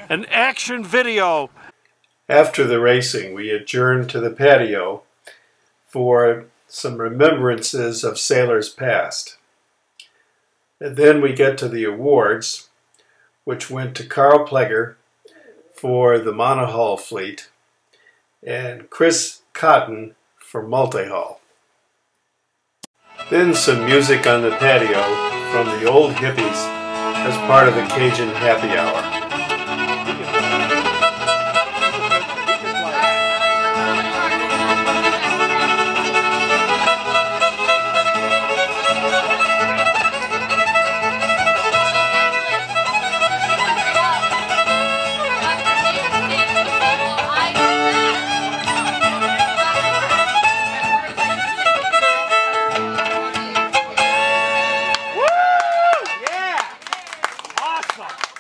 an action video. After the racing, we adjourned to the patio for some remembrances of sailors past. And then we get to the awards, which went to Carl Pleger for the monohull fleet and Chris Cotton for multi-hull. Then some music on the patio from the old hippies as part of the Cajun happy hour. Yeah! Awesome!